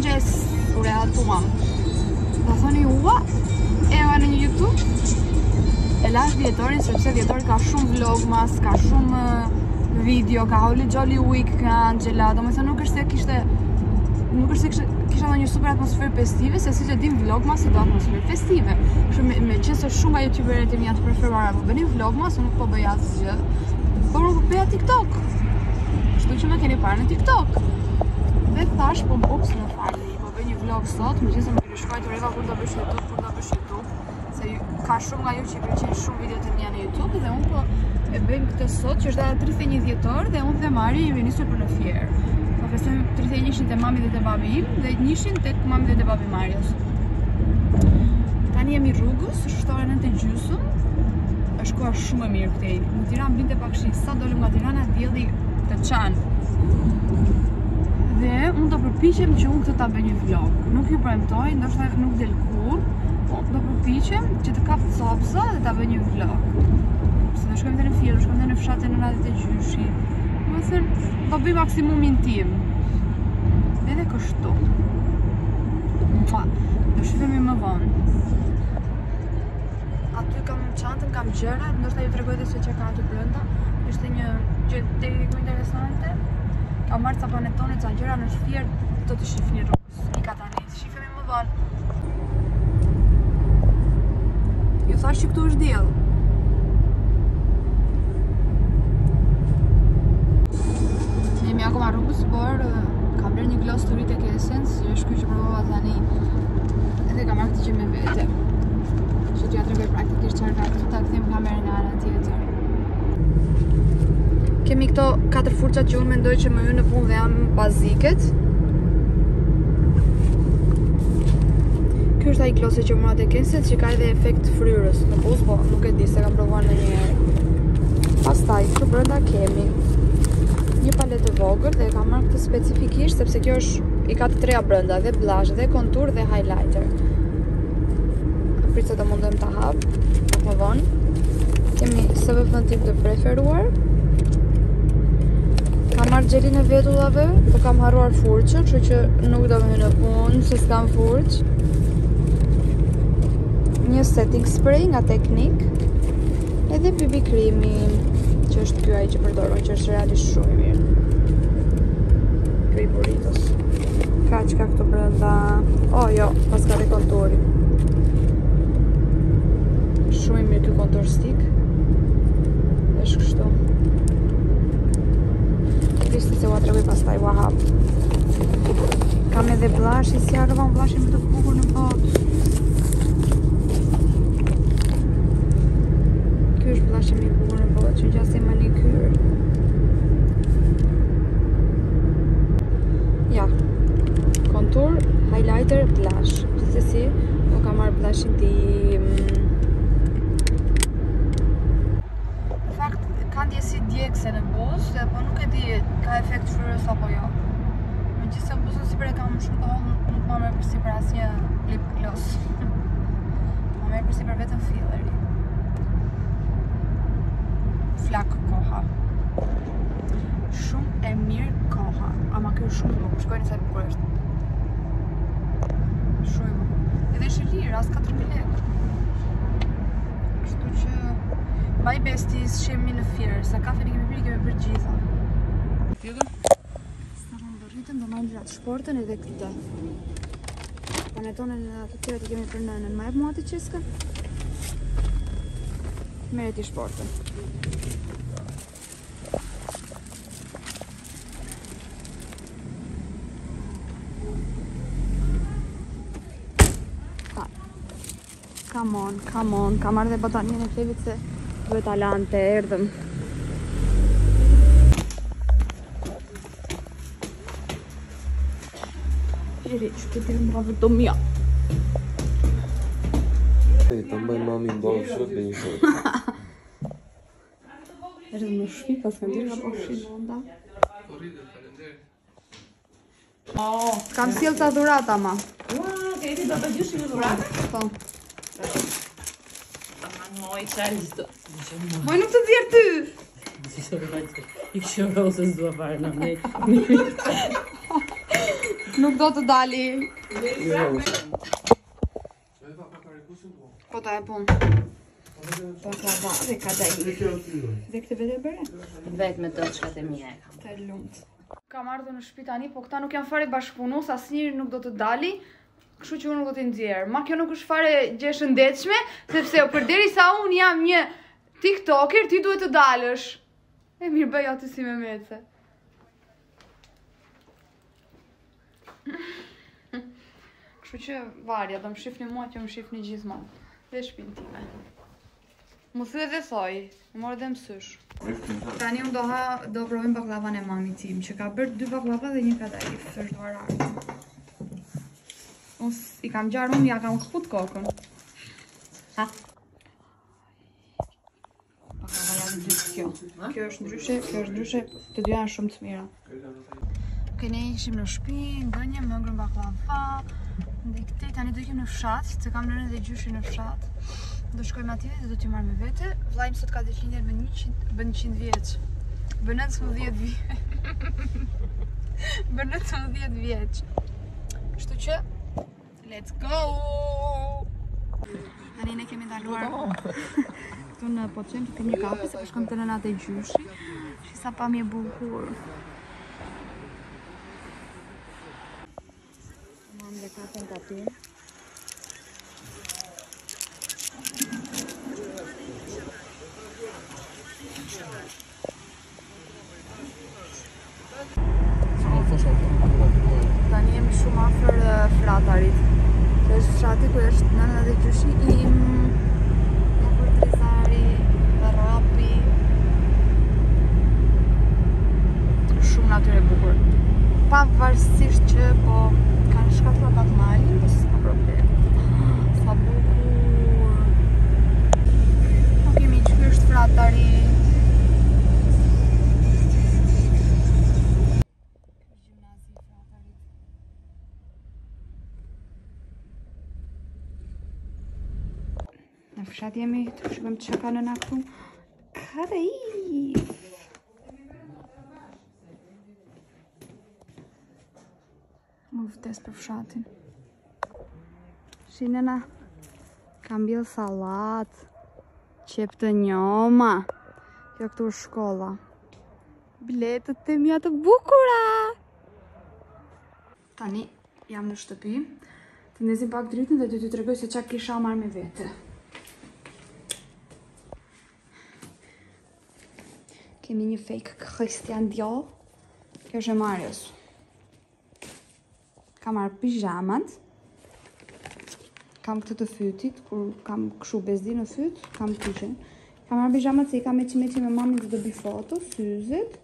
mëngjes, uratuam. Do thoni, ua, eva në një YouTube? E lash Dhjetorin, sepse Dhjetori ka shumë vlogmas, ka shumë video, ka Holy Jolly Week nga Angela, do me thënë nuk është se kisha një super atmosferë festive, se si që dim vlogmas do atmosferë festive. Me qenë se shumë nga youtuberet e mia të preferuara po bënin vlogmas, unë nuk po bëja asgjë, por unë po bëja TikTok. Kështu që më keni parë në TikTok. Dhe thash, po ups, në fakt, po bëj një vlog sot, megjithëse më keni shkruar Eva kur do bësh YouTube, se ka shumë nga ju që i pëlqejnë shumë videot e mia në YouTube dhe unë po e bëjmë këtë sot, që është data 31 dhjetor dhe unë dhe Mari jemi nisur për në Fier. Po festojmë 31-shin te mami dhe te babi im dhe 1-shin tek mami dhe te babi Marios. Tani jemi rrugës, është ora 9:30. Është koha shumë e mirë këtej. Në Tiranë binte pak shi, sa dolëm nga Tirana dielli të çan. Dhe unë do përpiqem që unë këtë ta bëj një vlog. Nuk ju premtoj, ndoshta nuk del kurrë, po do përpiqem që të kap copsa dhe ta bëj një vlog. Se do shkojmë dhe në Fier, do shkojmë dhe në fshatin e nënat e gjyshit. Do të thënë, do bëj maksimumin tim. Edhe kështu. Do shifemi më vonë. Aty kam çantën, kam gjërat, ndoshta ju tregoj edhe se çka ka aty brenda. Ishte një gjë deri interesante. Kam marrë ca panetone, ca gjëra në Fier, do të shihni rrugës. Ika tani, shifemi më vonë. Ju thash që këtu është diell. Jemi akoma rrugës, por kam blerë një glos të ri tek Essence, është ky që provova tani. Edhe kam marrë këtë që me vete. Që t'ja tregoj praktikisht çfarë ka këtu, ta kthem kamerën në anën tjetër. Kemi këto 4 furçat që unë mendoj që më hyn në punë dhe janë baziket. Ky është ai glosi që mua tek Essence që ka edhe efekt fryrës në buzë, po nuk e di se kam provuar ndonjëherë. Pastaj këtu brenda kemi një palet e vogël dhe e kam marrë këtë specifikisht sepse kjo është i ka të treja brenda, dhe blush, dhe kontur, dhe highlighter. Prit se do mundem ta hap, më vonë. Kemi SPF tip të preferuar. Kam marrë gjelin e vetullave, po kam harruar furçën, kështu që nuk do më hyj në punë se s'kam furçë. Një setting spray nga Technique, edhe BB krimi, që është ky ai që përdoroj, që është realisht shumë i mirë. Ky i Burritos. Ka çka këtu brenda. Oh jo, pas ka dhe konturi. Shumë i mirë ky kontur stick. Është kështu. Krishti se ua tregoj pastaj ua hap. Kam edhe blush, si harrova blushin më të bukur në botë. Ky është blushi më i bukur në botë, që gjasë e manikyr. Ja, kontur, highlighter, blush. Gjithsesi, unë kam marrë blushin tim. Në fakt, ka ndjesi djegse në buzë, po nuk e di ka efekt fryrës apo jo. Megjithëse buzën sipër e kam shumë kohë, nuk ma merr përsipër asnjë lip gloss. Ma merr përsipër vetëm filleri. Flak koha. Shumë e mirë koha, ama kjo është shumë bukur, shkojnë sa bukur është. Shumë e bukur. Edhe është e lirë, as 4.000 lekë. Kështu që bye besties, shihemi në Fier, sa kafe ne kemi pirë, kemi bërë gjitha. Tjetër? Sa do rritëm, do marrim gjatë shportën edhe këtë. Panetonen e ato tjera të kemi për nënën. Ma jep mua atë qeskën? Merret i shportën. Come on, kam marrë dhe botanien e Flevit se duhet alante, erdhëm. Gjeri, shpëtim nga vërdo mja. Të mbaj mami mbaj shot dhe një shot. Erdhëm në shpi, pas kam dirë nga po shimonda. Kam sjell ca dhurata, ma. Ke ti do të gjyshi në dhuratë? Po. Moj qajs do. Moj nuk të dzjerë ty! I kështë rosës do farë në me. Nuk do të dali. Po ta e pun. Baklava dhe kadai. Dhe këtë vetë e bëre? Vetë me të çkat e mia e kam. Të lumt. Kam ardhur në shtëpi tani, po këta nuk janë fare bashkëpunues, asnjëri nuk do të dali. Kështu që unë nuk do t'i nxjerr. Ma kjo nuk është fare gjë e shëndetshme, sepse përderisa unë jam një TikToker, ti duhet të dalësh. E mirë bëj aty si me mece. Kështu që varja, do më shifni mua që më shifni gjithmonë. Dhe shpinë time. Më thyë dhe thoj, më morë dhe mësysh. Tani unë do provim baklavan e mami tim, që ka bërë 2 baklava dhe 1 kadayif, është duararë. Unë i kam gjarë unë, ja kam këput kokën. Ha? Baklava janë dy kjo. Kjo është ndryshe, të dy janë shumë të mira. Ne ishim në shtëpi, ndonjë më ngrën baklava. Dhe këtej tani do ikim në fshat, se kam nënën dhe gjyshin në fshat. Do shkojmë atje dhe do t'i marrë me vete. Vllai im sot ka ditëlindjen bën 100 vjeç. Bën 19 vjeç. Bën 19 vjeç. Kështu që let's go! Tani ne kemi ndaluar këtu në Poçem të kemi një kafe, se po shkojmë te nënat e gjyshi. Shi sa pamje bukur. Dhe kafen kapi. Tani jemi shumë afër Fratarit. Që është fshati ku është nëna dhe gjyshi im, afër Trizari, Rapi. Shumë natyrë e bukur. Pavarësisht që po kanë shkatruar pak malin, po s'ka problem. Sa bukur. Nuk kemi që është Fratari. Gjimnazi Fratarit. Në fshat jemi, të shikojmë çka ka nëna këtu. Kadayif. Më vdes për fshatin. Shinena, kam bjell salat, qep të njoma. Kjo këtu është shkolla. Biletët të mia të bukura. Tani jam në shtëpi. Të ndezim pak dritën dhe t'ju tregoj se çka kisha marrë me vete. Kemi një fake Christian Dior. Kjo është e Marios. Kam marrë pijamat. Kam këtë të fytit, kur kam këshu bezdi në fyt, kam pishin. Kam marrë pijamat se i kam me me mamin të dobi foto, syzet.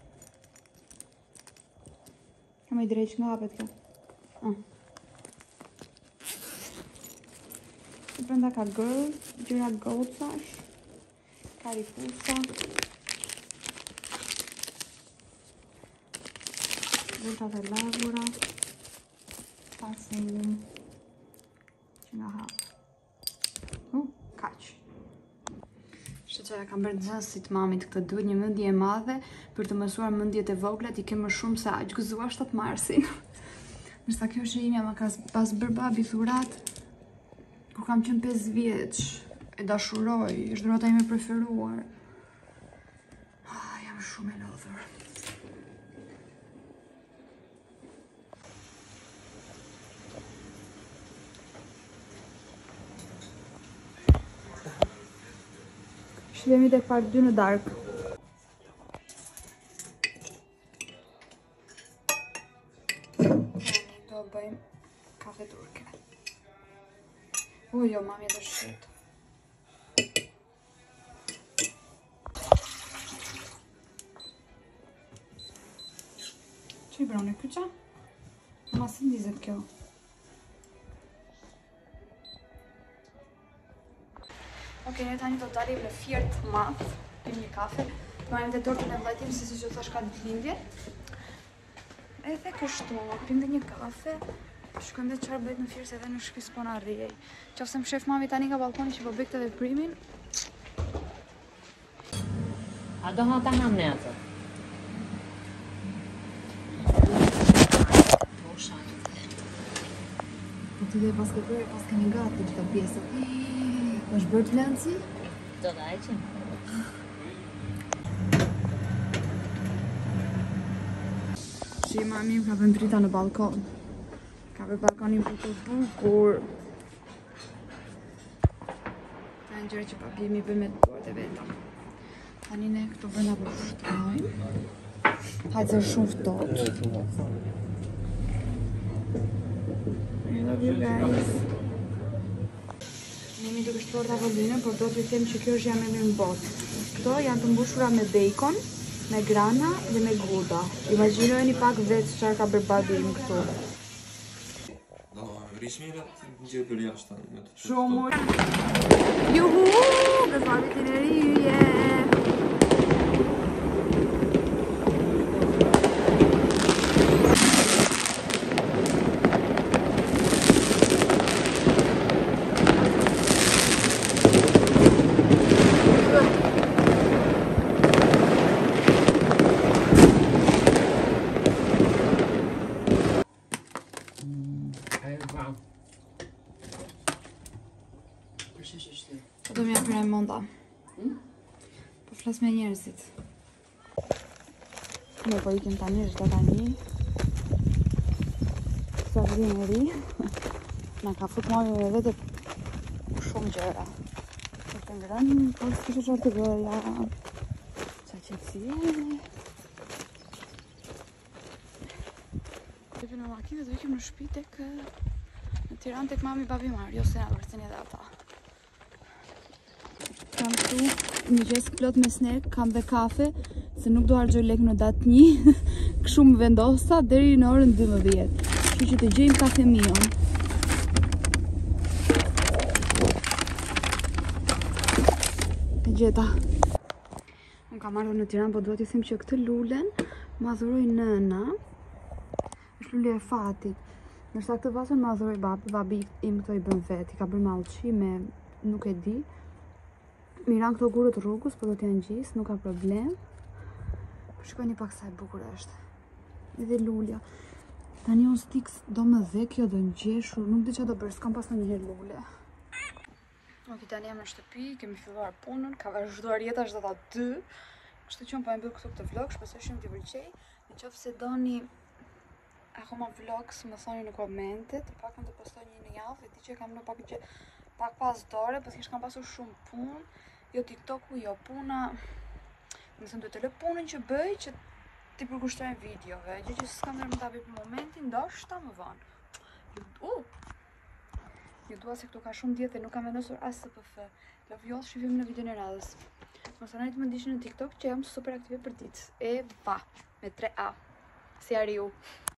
Kam i drejq nga hapet kjo. Të brenda ka gjyra gocash, ka rifusa. Vërtat e lagura. Pasejim që nga hapë. Kaq. Shtë që kam bërë nxënësit mamit këtë duhet një mendje e madhe për të mësuar mendjet e vogla t'i kemë më shumë se aq gëzuar 7 marsin. Nërsa kjo është e imja ma ka pas bërë babi thurat kur kam qenë 5 vjeç. E dashuroj, është dhurata ime preferuar. Jam shumë e lodhur. Shvemi tek part 2 në darkë. Do bëjmë kafe turke. Jo, mami do shqet. Që i brone kyqa? Ma si ndizet kjo. Ok, ne tani do dalim në Fiert Mat, pim një kafe, marrim dhe tortën e vllajtim se si që thash ka ditëlindje. Edhe kështu, pim dhe një kafe, shkojmë dhe çfarë bëhet në Fiert se edhe në shtëpi s'po na rrijej. Qofse më shef mami tani nga balkoni që po bëj këtë veprimin. A do hata hamne atë? Ti dhe pas këtëre, pas kemi gati këta pjesë. është bërë të lanci? Do da heqim. Që mami më ka vënë drita në balkon. Ka vë balkonin bukur. Ka në gjëre që papi mi bëjmë të dorët e veta. Tani ne këtu brenda për shtrojmë. Hajde se shumë ftohtë. I love you guys. Nemi duke shtuar tavolinën, por do t'ju them që kjo është jam e mirë në botë. Këto janë të mbushura me bacon, me grana dhe me gouda. Imagjinojeni pak vetë çfarë ka bërë babi im këtu. Rishmirat gjë për jashtë. Shumë. Juhu, gëzbabit i nërije. Do m'ja për Raimonda. Po flas me njerëzit. Ne po ikim tani, është data 1. Sa vjen e ri. Na ka fut marrë me vete shumë gjëra. Të ngrënë, po s'kishte çfarë të bëja. Sa qetësie. Të në makinë dhe ikim në shtëpi tek në Tiranë tek mami babi Mario, se na vërteni edhe ata. Kam këtu një gjesë plot me snack, kam dhe kafe, se nuk do harxoj lek në datë 1, kështu më vendosa deri në orën 12. Kështu që të gjejmë kafe mion. E gjeta. Unë kam ardhur në Tiranë, po duhet t'ju them që këtë lulen ma dhuroi nëna. Është lule e fatit. Nërsa këtë vasën ma dhuroi babi im, këto i bën vet, i ka bërë mallçi me nuk e di. Miran këto gurët rrugës, po do t'janë gjisë, nuk ka problem. Shikoni pak sa e bukur është. Edhe lulja. Tani unë stiks do më dhe kjo do ngjeshur, nuk di çfarë do bërë, s'kam pas ndonjëherë lule. Ok, tani jam në shtëpi, kemi filluar punën, ka vazhduar jeta është data 2. Kështu që unë po e mbyll këtu këtë vlog, shpresoj shumë t'ju pëlqej. Nëse doni akoma vlogs, më thoni në komente, të paktën të postoj një në javë, e di që kam në pak pas dore, po thjesht kam pasur shumë punë. Jo TikToku, jo puna. Më thënë duhet të lë punën që bëj, që t'i përkushtojnë videove. Gjë që s'kam nërë më t'abi për momentin, ndoshta më vonë. Ju dua se këtu ka shumë djetë dhe nuk kam vendosur as SPF. Love you all, shifim në videon e radhës. Mos anajt më ndihni në TikTok që jam super aktive për ditë. Eva, me 3A. Si Ariu.